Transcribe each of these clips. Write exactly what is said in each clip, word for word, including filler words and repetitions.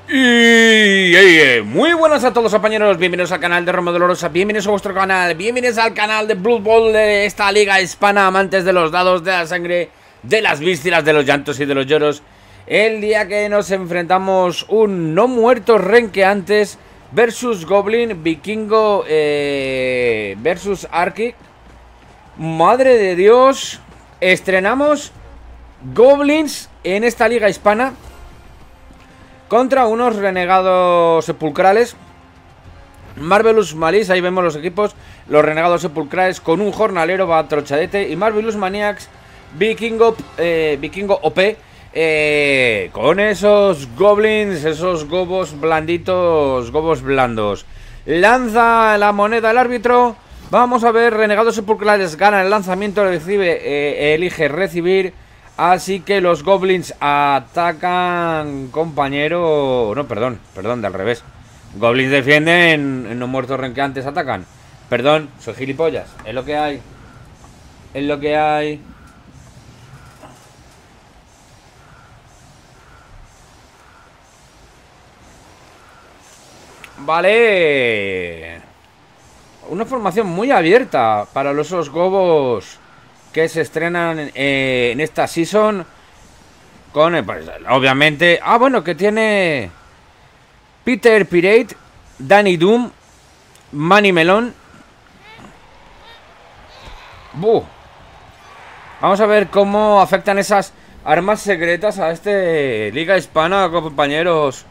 Y hey, muy buenas a todos, compañeros. Bienvenidos al canal de Romo Dolorosa. Bienvenidos a vuestro canal. Bienvenidos al canal de Blood Bowl, de esta liga hispana, amantes de los dados, de la sangre, de las vísceras, de los llantos y de los lloros. El día que nos enfrentamos un no muerto renqueantes versus Goblin, Vikingo eh, versus Arki. Madre de Dios. Estrenamos Goblins en esta liga hispana contra unos renegados sepulcrales. Marvelous Malice, ahí vemos los equipos. Los renegados sepulcrales con un jornalero va trochadete. Y Marvelous Maniacs, Vikingo, eh, Vikingo O P, eh, con esos goblins, esos gobos blanditos, gobos blandos. Lanza la moneda el árbitro. Vamos a ver, renegados sepulcrales gana el lanzamiento, recibe, eh, elige recibir. Así que los goblins atacan, compañero... No, perdón, perdón, de al revés. Goblins defienden, no muertos renqueantes atacan. Perdón, soy gilipollas, es lo que hay. Es lo que hay. Vale. Una formación muy abierta para los esos gobos que se estrenan eh, en esta season. Con, eh, pues, obviamente... Ah, bueno, que tiene Peter Pirate, Danny Doom, Manny Melon. Buh. Vamos a ver cómo afectan esas armas secretas a este liga hispana, compañeros.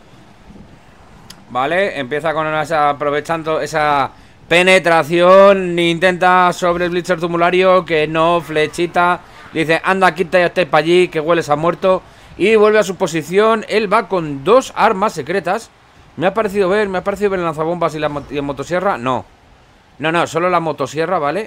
Vale, empieza con esa, aprovechando esa penetración, intenta sobre el Blitzer Tumulario, que no, flechita, dice, anda, quita usted para allí, que hueles a muerto, y vuelve a su posición. Él va con dos armas secretas. Me ha parecido ver, me ha parecido ver el lanzabombas y la, y la motosierra, no. No, no, solo la motosierra, ¿vale?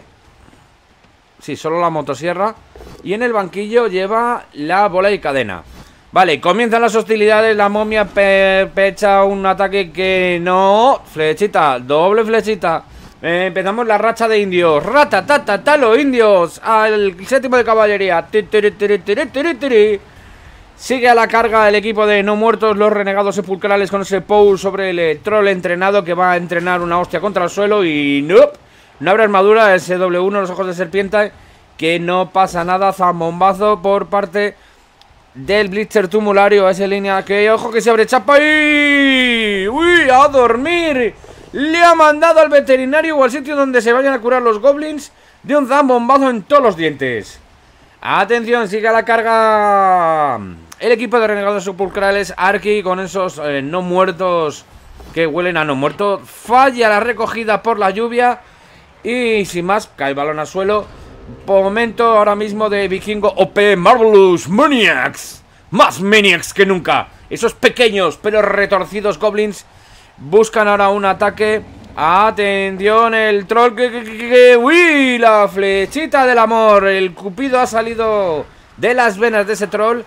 Sí, solo la motosierra. Y en el banquillo lleva la bola y cadena. Vale, comienzan las hostilidades. La momia pe pecha un ataque que no... Flechita, doble flechita. eh, Empezamos la racha de indios. Rata, tata, ta, los indios. Al séptimo de caballería. Tiri, tiri, tiri, tiri, tiri. Sigue a la carga el equipo de no muertos, los renegados sepulcrales, con ese pool sobre el eh, troll entrenado, que va a entrenar una hostia contra el suelo. Y nope, no habrá armadura. Ese doble uno, los ojos de serpiente, que no pasa nada. Zambombazo por parte del Blitzer Tumulario. Esa línea que, ojo, que se abre chapa y... ¡Uy! ¡A dormir! Le ha mandado al veterinario o al sitio donde se vayan a curar los goblins de un zambombazo en todos los dientes. Atención, sigue a la carga el equipo de renegados sepulcrales. Arki con esos eh, no muertos que huelen a no muerto. Falla la recogida por la lluvia. Y sin más, cae el balón al suelo. Momento ahora mismo de Vikingo O P, Marvelous Maniacs. Más Maniacs que nunca. Esos pequeños pero retorcidos goblins buscan ahora un ataque. Atención, el troll que, que, que, que... ¡Uy! La flechita del amor. El cupido ha salido de las venas de ese troll.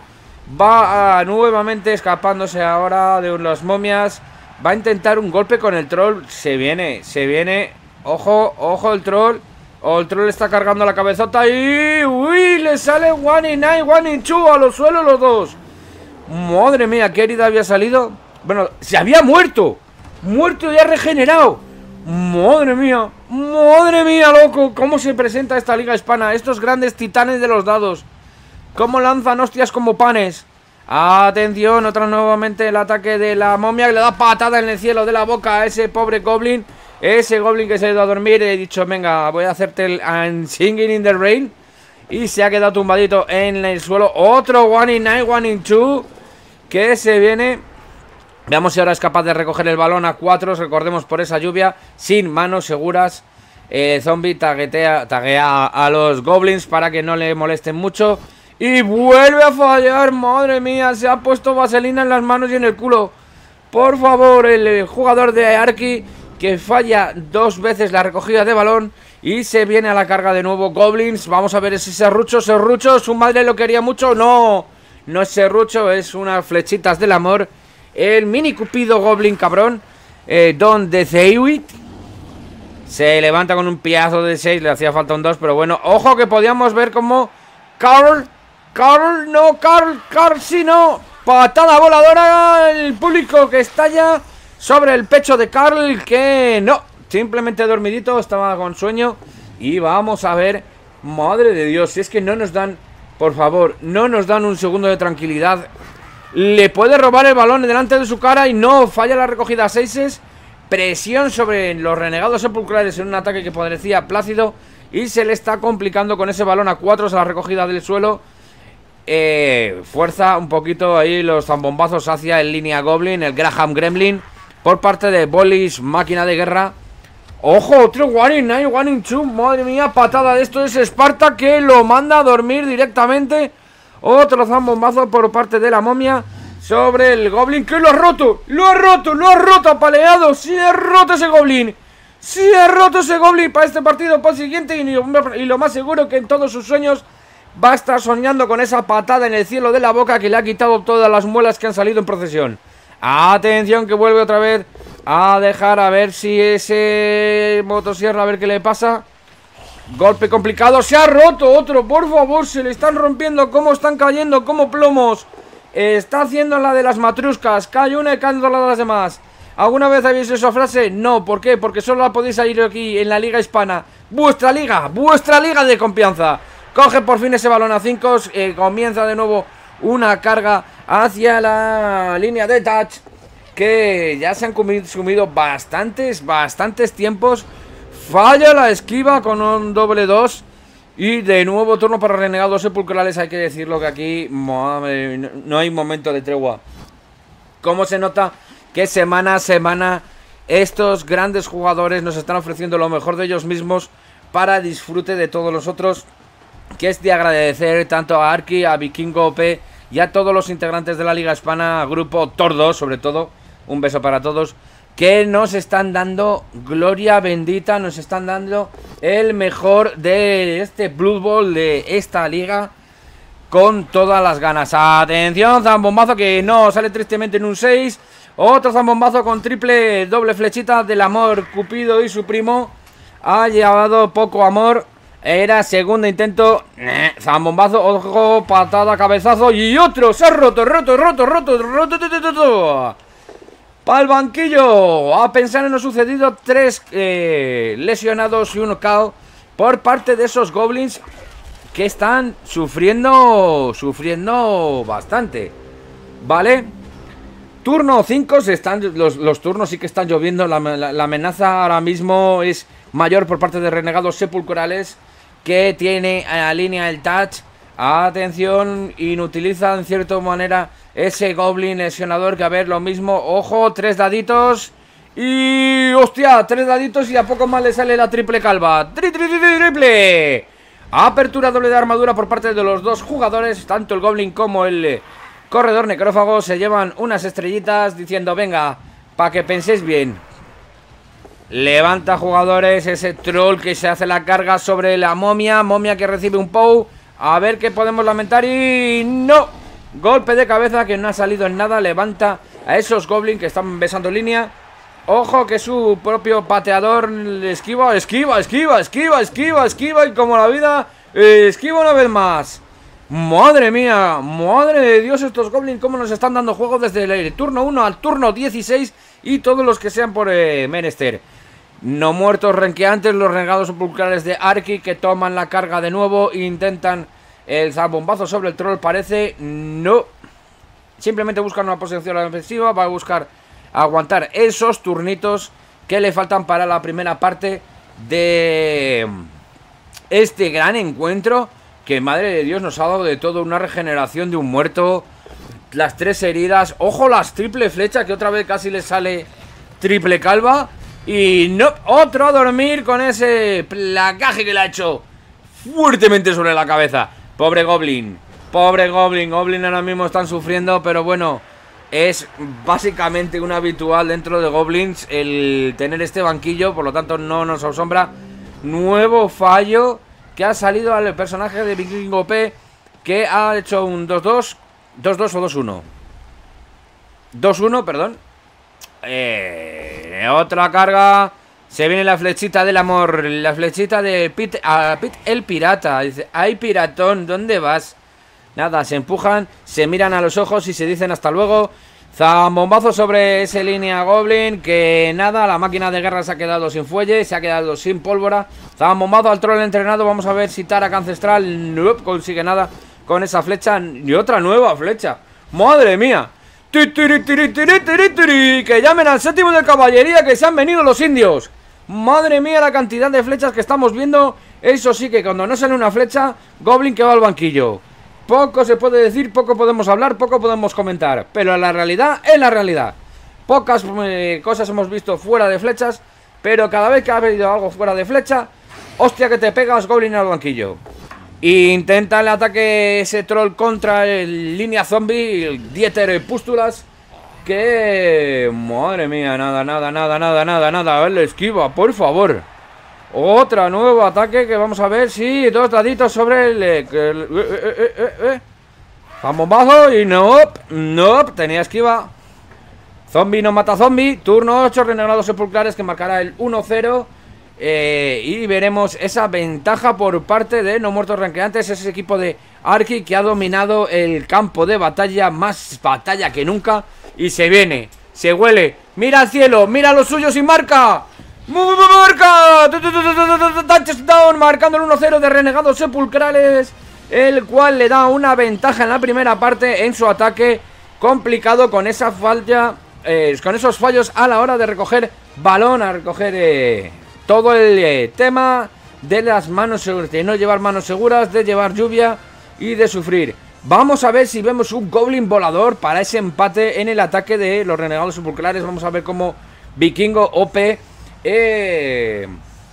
Va a, nuevamente escapándose ahora de las momias. Va a intentar un golpe con el troll. Se viene, se viene. Ojo, ojo el troll. Oh, el troll está cargando la cabezota y... ¡Uy! Le sale one in nine, one in two. A los suelos los dos. Madre mía, ¿qué herida había salido? Bueno, se había muerto. Muerto y ha regenerado. Madre mía. Madre mía, loco. ¿Cómo se presenta esta liga hispana? Estos grandes titanes de los dados. ¿Cómo lanzan hostias como panes? Atención, otra nuevamente el ataque de la momia, que le da patada en el cielo de la boca a ese pobre goblin. Ese goblin que se ha ido a dormir. He dicho, venga, voy a hacerte el I'm Singing in the Rain. Y se ha quedado tumbadito en el suelo. Otro one in nine, one in two, que se viene. Veamos si ahora es capaz de recoger el balón a cuatro. Recordemos, por esa lluvia, sin manos seguras. El zombie taguetea, taguea a los goblins para que no le molesten mucho. Y vuelve a fallar. Madre mía, se ha puesto vaselina en las manos y en el culo. Por favor, el jugador de Arki, que falla dos veces la recogida de balón. Y se viene a la carga de nuevo goblins. Vamos a ver ese serrucho, serrucho. Su madre lo quería mucho. No, no es serrucho, es unas flechitas del amor. El mini cupido goblin cabrón, eh, Don de Zeuit, se levanta con un piazo de seis. Le hacía falta un dos, pero bueno. Ojo que podíamos ver como Carl, Carl, no, Carl, Carl, sí, no. patada voladora. El público que estalla sobre el pecho de Carl, que no, simplemente dormidito, estaba con sueño. Y vamos a ver, madre de Dios, si es que no nos dan, por favor, no nos dan un segundo de tranquilidad. Le puede robar el balón delante de su cara y no, falla la recogida a seises. Presión sobre los renegados sepulcrales en un ataque que parecía plácido. Y se le está complicando con ese balón a cuatro a la recogida del suelo. Eh, fuerza un poquito ahí los zambombazos hacia el línea Goblin, el Graham Gremlin, por parte de Bolis, máquina de guerra. Ojo, otro one in nine, one in two. Madre mía, patada de esto es Esparta, que lo manda a dormir directamente. Otro zambombazo por parte de la momia sobre el Goblin, que lo ha roto, lo ha roto, lo ha roto, apaleado. Sí ha roto ese Goblin, sí ha roto ese Goblin para este partido, para el siguiente. Y, y lo más seguro que en todos sus sueños va a estar soñando con esa patada en el cielo de la boca que le ha quitado todas las muelas que han salido en procesión. Atención, que vuelve otra vez a dejar, a ver si ese motosierra, a ver qué le pasa. Golpe complicado, se ha roto otro, por favor, se le están rompiendo, cómo están cayendo, como plomos. Está haciendo la de las matruscas, cae una y caen todas las demás. ¿Alguna vez habéis visto esa frase? No, ¿por qué? Porque solo la podéis salir aquí en la Liga Hispana. Vuestra liga, vuestra liga de confianza. Coge por fin ese balón a cinco, eh, comienza de nuevo una carga hacia la línea de touch, que ya se han consumido bastantes, bastantes tiempos. Falla la esquiva con un doble dos. Y de nuevo turno para renegados sepulcrales. Hay que decirlo que aquí madre, no, no hay momento de tregua. Cómo se nota que semana a semana estos grandes jugadores nos están ofreciendo lo mejor de ellos mismos para disfrute de todos los otros, que es de agradecer tanto a Arki, a Vikingo O P y a todos los integrantes de la Liga Hispana, grupo Tordo sobre todo. Un beso para todos, que nos están dando gloria bendita, nos están dando el mejor de este Blood Bowl, de esta liga, con todas las ganas. Atención, zambombazo que no, sale tristemente en un seis. Otro zambombazo con triple doble flechita del amor, Cupido y su primo. Ha llevado poco amor. Era segundo intento. Zambombazo, ojo, patada, cabezazo. Y otro, se ha roto, roto, roto, roto, roto, roto, roto. Para el banquillo. A pensar en lo sucedido, tres eh, lesionados y uno K O por parte de esos Goblins, que están sufriendo, sufriendo bastante. Vale. Turno cinco, se están, los, los turnos sí que están lloviendo. La, la, la amenaza ahora mismo es mayor por parte de renegados sepulcrales, que tiene a línea el touch. Atención, inutiliza en cierta manera ese Goblin lesionador, que a ver, lo mismo. Ojo, tres daditos. Y hostia, tres daditos y a poco más le sale la triple calva. Tri, tri, tri, tri, triple. Apertura doble de armadura por parte de los dos jugadores. Tanto el Goblin como el corredor necrófago se llevan unas estrellitas diciendo: venga, para que penséis bien. Levanta jugadores, ese troll que se hace la carga sobre la momia. Momia que recibe un P O W. A ver qué podemos lamentar. Y no. Golpe de cabeza que no ha salido en nada. Levanta a esos Goblins que están besando línea. Ojo que su propio pateador le esquiva, esquiva, esquiva, esquiva, esquiva, esquiva. Y como la vida, eh, esquiva una vez más. Madre mía, madre de Dios, estos Goblins cómo nos están dando juego desde el turno uno al turno dieciséis. Y todos los que sean por eh, menester. No muertos renqueantes, los renegados sepulcrales de Arki, que toman la carga de nuevo. Intentan el zambombazo sobre el troll, parece. No. Simplemente buscan una posición ofensiva. Va a buscar aguantar esos turnitos que le faltan para la primera parte de este gran encuentro, que madre de Dios nos ha dado de todo. Una regeneración de un muerto, las tres heridas. Ojo, las triple flecha, que otra vez casi le sale triple calva. Y no, otro a dormir con ese placaje que le ha hecho fuertemente sobre la cabeza. Pobre Goblin, pobre Goblin. Goblin ahora mismo están sufriendo, pero bueno, es básicamente un habitual dentro de Goblins el tener este banquillo, por lo tanto no nos asombra. Nuevo fallo que ha salido al personaje de Vikingo O P, que ha hecho un dos dos, dos dos o dos uno. dos uno, perdón. Eh, otra carga. Se viene la flechita del amor. La flechita de Pit, a Pit el pirata. Dice: ay, piratón, ¿dónde vas? Nada, se empujan, se miran a los ojos y se dicen hasta luego. Zambombazo sobre esa línea Goblin, que nada, la máquina de guerra se ha quedado sin fuelle, se ha quedado sin pólvora. Zambombazo al troll entrenado, vamos a ver si Tarak Ancestral no consigue nada con esa flecha. Y otra nueva flecha, ¡madre mía! Que llamen al séptimo de caballería, que se han venido los indios. Madre mía la cantidad de flechas que estamos viendo. Eso sí que cuando no sale una flecha, Goblin que va al banquillo. Poco se puede decir, poco podemos hablar, poco podemos comentar. Pero la realidad es la realidad. Pocas eh, cosas hemos visto fuera de flechas, pero cada vez que ha habido algo fuera de flecha, hostia que te pegas, Goblin al banquillo. Intenta el ataque ese troll contra el línea zombie, el Dieter Pústulas. Que... madre mía, nada, nada, nada, nada, nada, nada. A ver, le esquiva, por favor. Otra nuevo ataque que vamos a ver. Sí, dos daditos sobre el... Eh, el eh, eh, eh, eh. Zambombazo y no, no, tenía esquiva. Zombie no mata zombie. Turno ocho, Renegados Sepulcrales, que marcará el uno cero. Eh, y veremos esa ventaja por parte de No Muertos Renqueantes. Ese equipo de Arki que ha dominado el campo de batalla. Más batalla que nunca. Y se viene, se huele. Mira al cielo, mira a los suyos y marca. ¡Marca! Touchdown, marcando el uno cero de Renegados Sepulcrales, el cual le da una ventaja en la primera parte en su ataque. Complicado con esa falla, eh, con esos fallos a la hora de recoger balón, a recoger eh, todo el eh, tema de las manos seguras, de no llevar manos seguras, de llevar lluvia y de sufrir. Vamos a ver si vemos un Goblin volador para ese empate en el ataque de los Renegados Sepulcrales. Vamos a ver cómo Vikingo O P eh,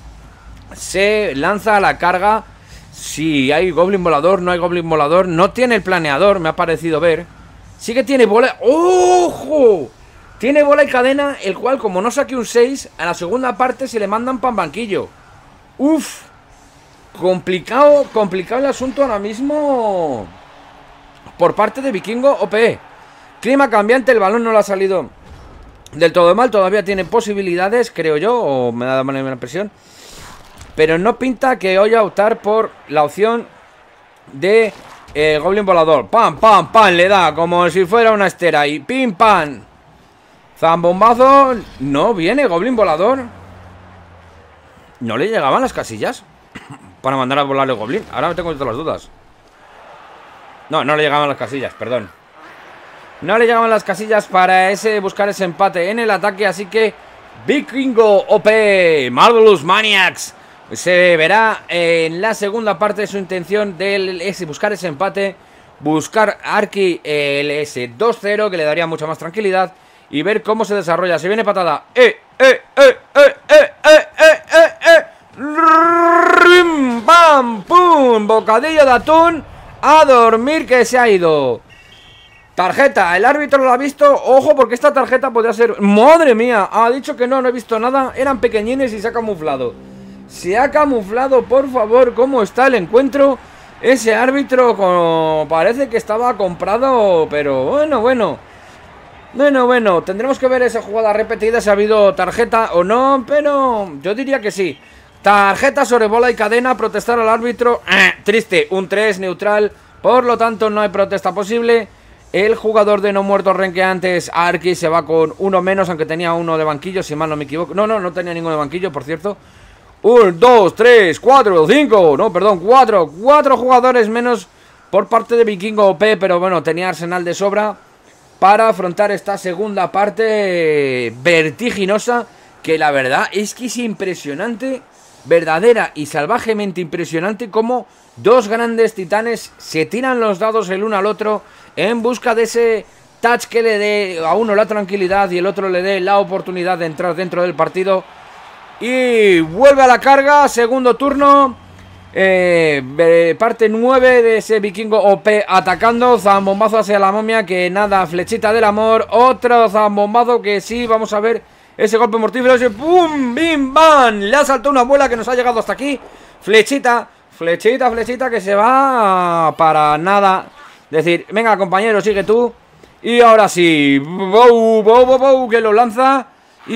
se lanza a la carga. Si hay Goblin volador, no hay Goblin volador. No tiene el planeador, me ha parecido ver. Sí que tiene bola. ¡Ojo! Tiene bola y cadena, el cual como no saque un seis, a la segunda parte se le mandan pan banquillo. Uf. Complicado, complicado el asunto ahora mismo por parte de Vikingo O P. Clima cambiante, el balón no le ha salido del todo mal. Todavía tiene posibilidades, creo yo, o me da la impresión. Pero no pinta que vaya a optar por la opción de eh, Goblin volador. Pam, pam, pam, le da como si fuera una estera. Y pim, pam. Zambombazo. No viene Goblin volador. ¿No le llegaban las casillas para mandar a volar el Goblin? Ahora me tengo todas las dudas. No, no le llegaban las casillas, perdón. No le llegaban las casillas para ese buscar ese empate en el ataque. Así que Vikingo O P, Marvelous Maniacs, se verá en la segunda parte de su intención de ese, buscar ese empate. Buscar Arki el ese dos cero, que le daría mucha más tranquilidad. Y ver cómo se desarrolla. Se viene patada. ¡Eh, eh, eh, eh, eh, eh, eh, eh, eh! ¡Rim! ¡Bam! ¡Pum! Bocadillo de atún. A dormir que se ha ido. Tarjeta, el árbitro lo ha visto. Ojo, porque esta tarjeta podría ser... ¡Madre mía! Ha dicho que no, no he visto nada. Eran pequeñines y se ha camuflado. Se ha camuflado, por favor. ¿Cómo está el encuentro? Ese árbitro como... parece que estaba comprado. Pero bueno, bueno. Bueno, bueno, tendremos que ver esa jugada repetida, si ha habido tarjeta o no. Pero yo diría que sí. Tarjeta sobre bola y cadena, protestar al árbitro. eh, Triste, un tres neutral. Por lo tanto no hay protesta posible. El jugador de No Muertos Renqueantes, Arki, se va con uno menos, aunque tenía uno de banquillo, si mal no me equivoco. No, no, no tenía ninguno de banquillo, por cierto. Un, dos, tres, cuatro, cinco. No, perdón, cuatro. Cuatro jugadores menos por parte de Vikingo O P. Pero bueno, tenía arsenal de sobra para afrontar esta segunda parte vertiginosa, que la verdad es que es impresionante, verdadera y salvajemente impresionante, como dos grandes titanes se tiran los dados el uno al otro en busca de ese touch que le dé a uno la tranquilidad y el otro le dé la oportunidad de entrar dentro del partido. Y vuelve a la carga, segundo turno. Eh, parte nueve de ese Vikingo O P atacando. Zambombazo hacia la momia, que nada, flechita del amor. Otro zambombazo que sí, vamos a ver ese golpe mortífero, ese pum, bim, bam. Le ha saltado una bola que nos ha llegado hasta aquí. Flechita, flechita, flechita que se va para nada. Decir, venga compañero, sigue tú. Y ahora sí, bow, bow, bow, bow, que lo lanza.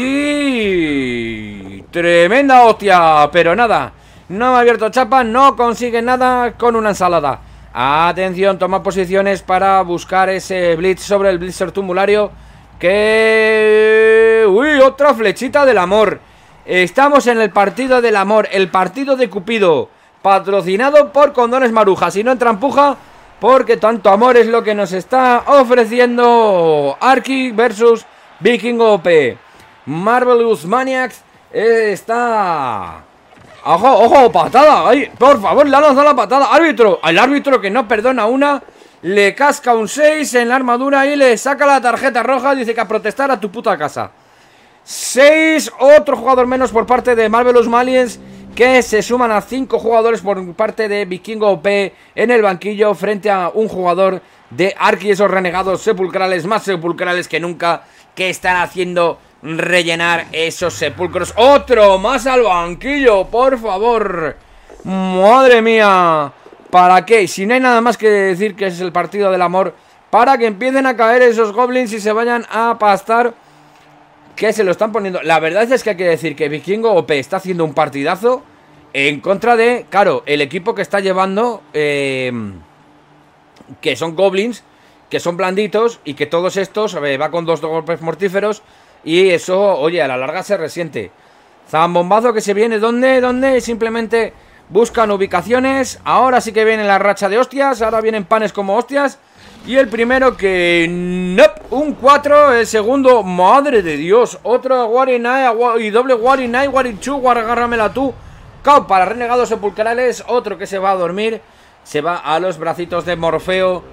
Y... tremenda hostia, pero nada. No ha abierto chapa, no consigue nada con una ensalada. Atención, toma posiciones para buscar ese blitz sobre el Blitzer tumulario. Que... ¡Uy! Otra flechita del amor. Estamos en el partido del amor, el partido de Cupido, patrocinado por Condones Maruja. Si no entra, empuja, porque tanto amor es lo que nos está ofreciendo Arky versus Vikingo O P. Marvelous Maniacs está... ¡Ojo, ojo! ¡Patada! ¡Ay! Por favor, le ha lanzado la patada. ¡Árbitro! Al árbitro que no perdona una. Le casca un seis en la armadura y le saca la tarjeta roja. Dice que a protestar a tu puta casa. seis, otro jugador menos por parte de Marvelous Maniacs, que se suman a cinco jugadores por parte de Vikingo O P en el banquillo frente a un jugador de Arky, esos renegados sepulcrales, más sepulcrales que nunca, que están haciendo rellenar esos sepulcros. Otro más al banquillo, por favor. Madre mía. ¿Para qué? Si no hay nada más que decir que es el partido del amor, para que empiecen a caer esos goblins y se vayan a pastar, que se lo están poniendo. La verdad es que hay que decir que Vikingo O P está haciendo un partidazo en contra de, claro, el equipo que está llevando, eh, que son goblins, que son blanditos y que todos estos eh, va con dos golpes mortíferos. Y eso, oye, a la larga se resiente. Zambombazo que se viene, ¿dónde? ¿Dónde? Simplemente buscan ubicaciones. Ahora sí que viene la racha de hostias. Ahora vienen panes como hostias. Y el primero que... Nope, un cuatro. El segundo, madre de Dios. Otro Warinai y doble Warinai, Warichu, Waragárramela tú. Cao para renegados sepulcrales. Otro que se va a dormir. Se va a los bracitos de Morfeo.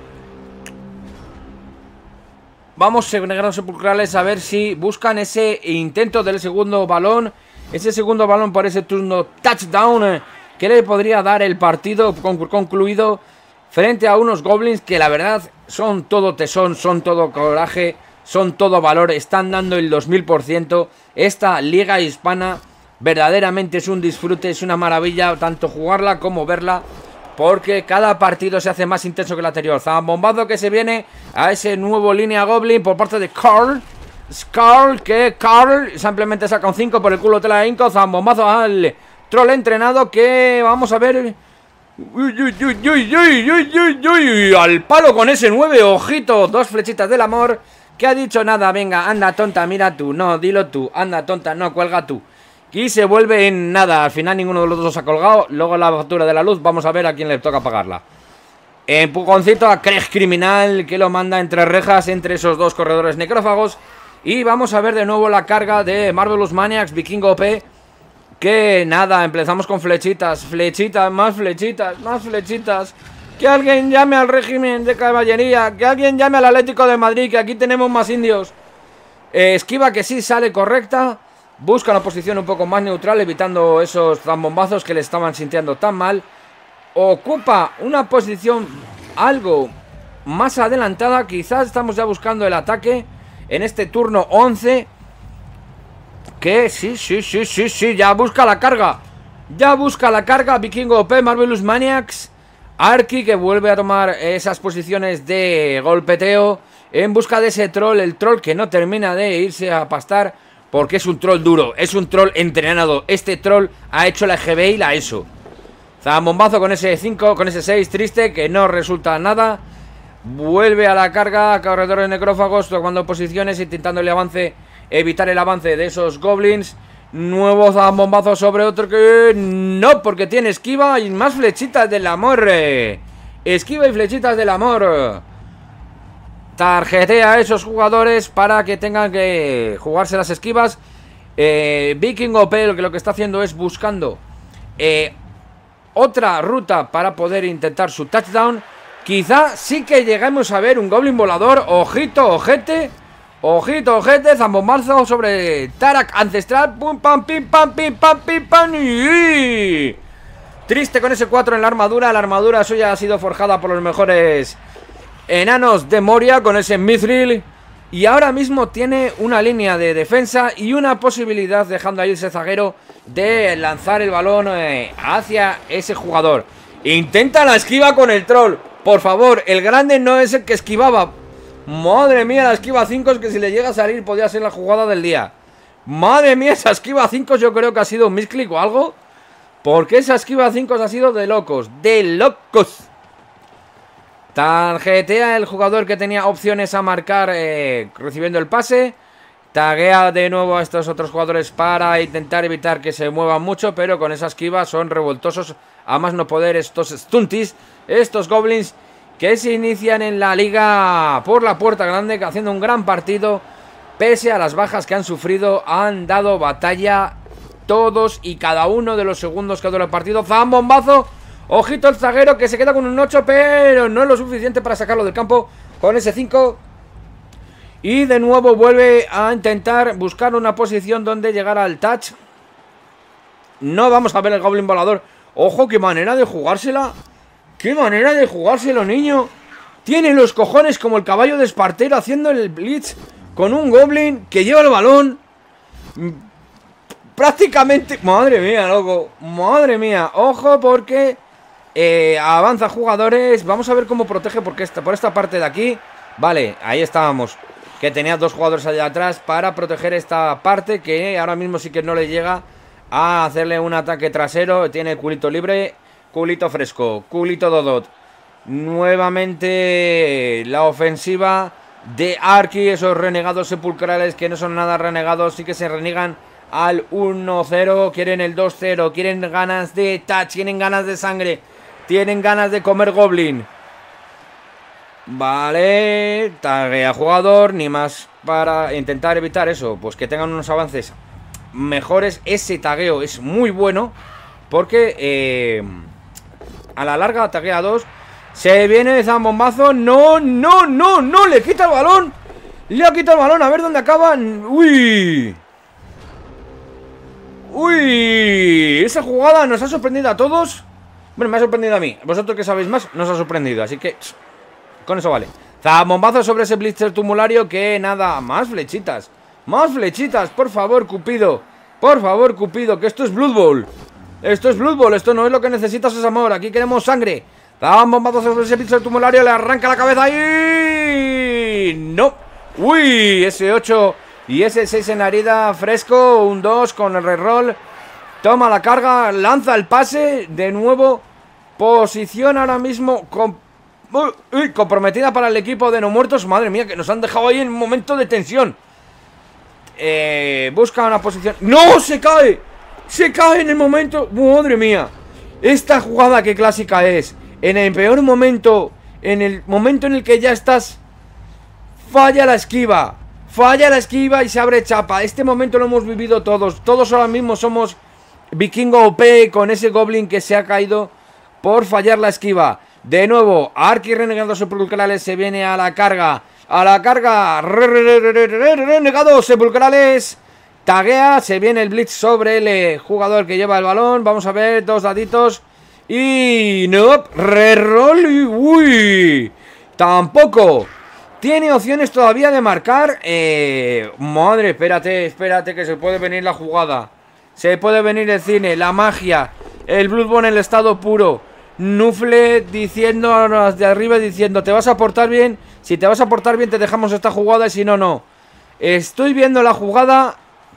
Vamos, renegados sepulcrales, a ver si buscan ese intento del segundo balón. Ese segundo balón por ese turno touchdown que le podría dar el partido concluido frente a unos goblins que la verdad son todo tesón, son todo coraje, son todo valor. Están dando el dos mil por ciento. Esta liga hispana verdaderamente es un disfrute, es una maravilla tanto jugarla como verla, porque cada partido se hace más intenso que el anterior. Zambombazo que se viene a ese nuevo línea goblin por parte de Carl. Carl, que Carl simplemente saca un cinco por el culo de la Inco. Zambombazo al troll entrenado que vamos a ver. Uy, uy, uy, uy, uy, uy, uy, uy, al palo con ese nueve, ojito. Dos flechitas del amor. Que ha dicho nada, venga, anda tonta, mira tú. No, dilo tú, anda tonta, no, cuelga tú. Y se vuelve en nada. Al final ninguno de los dos ha colgado. Luego la factura de la luz, vamos a ver a quién le toca pagarla. Empujoncito a Craig Criminal, que lo manda entre rejas, entre esos dos corredores necrófagos. Y vamos a ver de nuevo la carga de Marvelous Maniacs, Vikingo O P. Que nada, empezamos con flechitas. Flechitas, más flechitas, más flechitas. Que alguien llame al régimen de caballería. Que alguien llame al Atlético de Madrid, que aquí tenemos más indios. eh, Esquiva que sí sale correcta. Busca una posición un poco más neutral, evitando esos zambombazos que le estaban sintiendo tan mal. Ocupa una posición algo más adelantada. Quizás estamos ya buscando el ataque en este turno once. Que sí, sí, sí, sí, sí, ya busca la carga. Ya busca la carga Vikingo O P, Marvelous Maniacs. Arky que vuelve a tomar esas posiciones de golpeteo en busca de ese troll. El troll que no termina de irse a pastar, porque es un troll duro, es un troll entrenado. Este troll ha hecho la E G B y la ESO. Zambombazo con ese cinco, con ese seis, triste, que no resulta nada. Vuelve a la carga, corredores necrófagos, tomando posiciones, intentando el avance, evitar el avance de esos goblins. Nuevo zambombazo sobre otro que... No, porque tiene esquiva y más flechitas del amor. Esquiva y flechitas del amor. Tarjetea a esos jugadores para que tengan que jugarse las esquivas. eh, Vikingo O P lo que, lo que está haciendo es buscando eh, otra ruta para poder intentar su touchdown. Quizá sí que lleguemos a ver un goblin volador. Ojito, ojete. Ojito, ojete. Zambombazo sobre Tarak Ancestral. Pum, pam, pim, pam, pim, pam, pim, pam. Y... triste con ese cuatro en la armadura. La armadura suya ha sido forjada por los mejores enanos de Moria con ese Mithril. Y ahora mismo tiene una línea de defensa y una posibilidad, dejando ahí ese zaguero, de lanzar el balón eh, hacia ese jugador. Intenta la esquiva con el troll. Por favor, el grande no es el que esquivaba. Madre mía, la esquiva cinco es que si le llega a salir podría ser la jugada del día. Madre mía, esa esquiva cinco yo creo que ha sido un misclick o algo. Porque esa esquiva cinco ha sido de locos. De locos. Tarjetea el jugador que tenía opciones a marcar eh, recibiendo el pase. Taguea de nuevo a estos otros jugadores para intentar evitar que se muevan mucho, pero con esa esquiva son revoltosos a más no poder estos stunties, estos goblins que se inician en la liga por la puerta grande, haciendo un gran partido. Pese a las bajas que han sufrido, han dado batalla todos y cada uno de los segundos que dura el partido. Zambombazo. Ojito el zaguero que se queda con un ocho, pero no es lo suficiente para sacarlo del campo con ese cinco. Y de nuevo vuelve a intentar buscar una posición donde llegar al touch. No vamos a ver el Goblin volador. Ojo, qué manera de jugársela. Qué manera de jugárselo, niño. Tiene los cojones como el caballo de Espartero haciendo el blitz con un Goblin que lleva el balón. Prácticamente... Madre mía, loco. Madre mía. Ojo porque eh, avanza jugadores. Vamos a ver cómo protege porque esta, por esta parte de aquí. Vale, ahí estábamos. Que tenía dos jugadores allá atrás para proteger esta parte, que ahora mismo sí que no le llega a hacerle un ataque trasero. Tiene el culito libre, culito fresco, culito dodot. Nuevamente la ofensiva de Arki, esos renegados sepulcrales que no son nada renegados, sí que se renegan al uno cero, quieren el dos cero, quieren ganas de touch, tienen ganas de sangre, tienen ganas de comer goblin. Vale, taguea jugador, ni más para intentar evitar eso, pues que tengan unos avances mejores. Ese tagueo es muy bueno porque eh, a la larga taguea dos. Se viene Zambombazo, no, no, no, no, le quita el balón. Le ha quitado el balón, a ver dónde acaban. Uy. Uy, esa jugada nos ha sorprendido a todos. Bueno, me ha sorprendido a mí. Vosotros que sabéis más, nos ha sorprendido, así que... con eso vale. Zambombazo sobre ese blitzer tumulario. Que nada, más flechitas. Más flechitas, por favor, Cupido. Por favor, Cupido, que esto es Blood Bowl. Esto es Blood Bowl, esto no es lo que necesitas, es amor. Aquí queremos sangre. Zambombazo sobre ese blitzer tumulario. Le arranca la cabeza y... no. Uy, ese ocho y ese seis en la herida. Fresco, un dos con el reroll. Toma la carga, lanza el pase. De nuevo, posición ahora mismo con... Uy, uy, comprometida para el equipo de no muertos. Madre mía, que nos han dejado ahí en un momento de tensión. eh, Busca una posición. ¡No! ¡Se cae! ¡Se cae en el momento! ¡Madre mía! Esta jugada que clásica es. En el peor momento, en el momento en el que ya estás, falla la esquiva. Falla la esquiva y se abre chapa. Este momento lo hemos vivido todos. Todos ahora mismo somos vikingo O P con ese goblin que se ha caído por fallar la esquiva. De nuevo, Arki renegados sepulcrales se viene a la carga. A la carga. Renegados sepulcrales. Taguea, se viene el blitz sobre el jugador que lleva el balón. Vamos a ver, dos daditos. Y... no, reroll. Uy, tampoco. Tiene opciones todavía de marcar. eh, Madre, espérate, espérate que se puede venir la jugada. Se puede venir el cine, la magia. El Blood Bowl en el estado puro. Nufle diciendo a los de arriba, diciendo: te vas a portar bien. Si te vas a portar bien te dejamos esta jugada, y si no, no. Estoy viendo la jugada.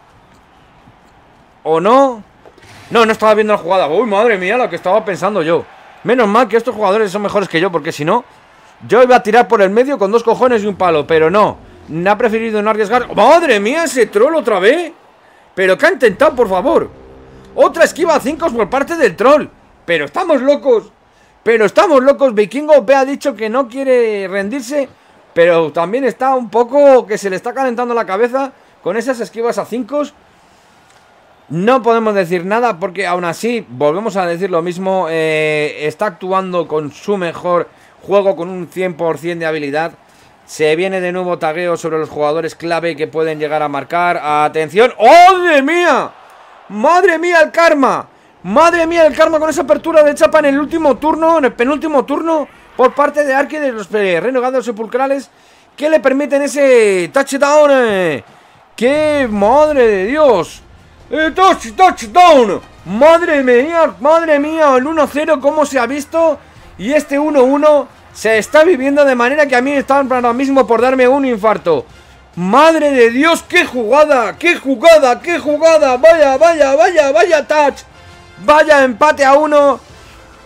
¿O no? No, no estaba viendo la jugada. Uy, madre mía, lo que estaba pensando yo. Menos mal que estos jugadores son mejores que yo, porque si no, yo iba a tirar por el medio con dos cojones y un palo. Pero no, no ha preferido no arriesgar. ¡Madre mía, ese troll otra vez! ¿Pero qué ha intentado, por favor? Otra esquiva a cinco por parte del troll. Pero estamos locos. Pero estamos locos. Vikingo O P ha dicho que no quiere rendirse, pero también está un poco que se le está calentando la cabeza con esas esquivas a cinco. No podemos decir nada porque aún así, volvemos a decir lo mismo, eh, está actuando con su mejor juego, con un cien por cien de habilidad. Se viene de nuevo tagueo sobre los jugadores clave que pueden llegar a marcar. ¡Atención! ¡Oh, madre mía! ¡Madre mía el karma! ¡Madre mía el karma con esa apertura de chapa en el último turno, en el penúltimo turno, por parte de Arki de los renegados sepulcrales, que le permiten ese touchdown! Eh. ¡Qué madre de Dios! Eh, touch, ¡Touchdown! ¡Madre mía! ¡Madre mía! El uno cero, ¿cómo se ha visto? Y este uno uno se está viviendo de manera que a mí está ahora mismo por darme un infarto. ¡Madre de Dios! ¡Qué jugada! ¡Qué jugada! ¡Qué jugada! ¡Vaya, vaya, vaya, vaya touch! ¡Vaya empate a uno!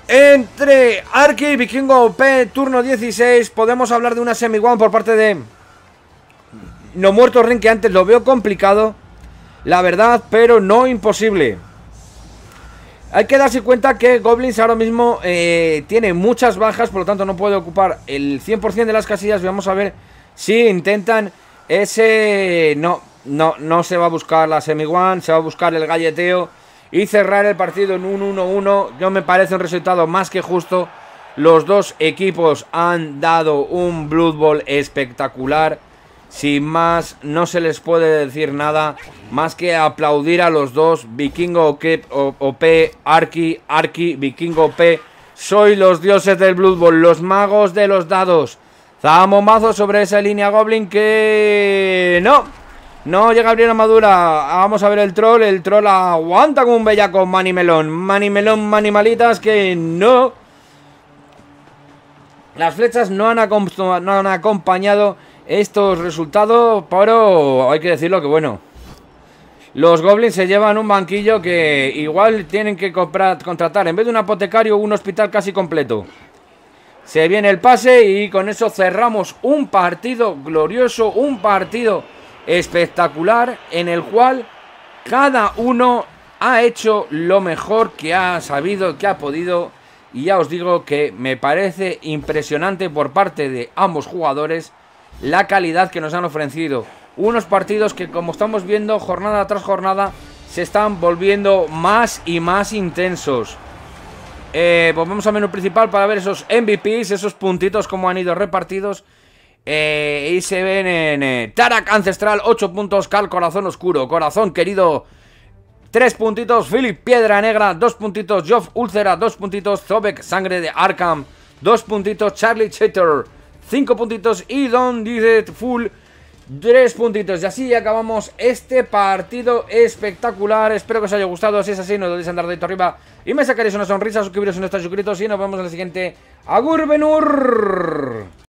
entre Arki y Vikingo O P, turno dieciséis. Podemos hablar de una semi-one por parte de No Muerto Ring, que antes lo veo complicado, la verdad, pero no imposible. Hay que darse cuenta que Goblins ahora mismo eh, tiene muchas bajas, por lo tanto no puede ocupar el cien por cien de las casillas. Vamos a ver si intentan ese... No, no, no se va a buscar la semi-one, se va a buscar el galleteo y cerrar el partido en un uno uno. Yo me parece un resultado más que justo. Los dos equipos han dado un Blood Bowl espectacular. Sin más, no se les puede decir nada más que aplaudir a los dos. Vikingo O P, Arki, Arki, Vikingo O P. Soy los dioses del Blood Bowl, los magos de los dados. Zamombazo sobre esa línea Goblin que... No, no llega a abrir armadura. Vamos a ver el troll. El troll aguanta como un bellaco. Manimelón, manimelón, manimalitas que no. Las flechas no han, no han acompañado estos resultados, pero hay que decirlo que bueno, los Goblins se llevan un banquillo que igual tienen que comprar, contratar en vez de un apotecario un hospital casi completo. Se viene el pase y con eso cerramos un partido glorioso, un partido espectacular en el cual cada uno ha hecho lo mejor que ha sabido, que ha podido. Y ya os digo que me parece impresionante por parte de ambos jugadores la calidad que nos han ofrecido. Unos partidos que, como estamos viendo, jornada tras jornada, se están volviendo más y más intensos. Eh, volvemos al menú principal para ver esos M V Ps, esos puntitos como han ido repartidos. Eh, y se ven en eh, Tarak Ancestral, ocho puntos. Cal Corazón Oscuro, Corazón Querido, tres puntitos. Philip Piedra Negra, dos puntitos. Geoff Úlcera, dos puntitos. Zobek Sangre de Arkham, dos puntitos. Charlie Chater, cinco puntitos. Y Don Did Full, tres puntitos. Y así acabamos este partido espectacular. Espero que os haya gustado. Si es así, no dudéis en dar dedito arriba y me sacaréis una sonrisa. Suscribiros si no estáis suscritos y nos vemos en el siguiente. Agur Benur.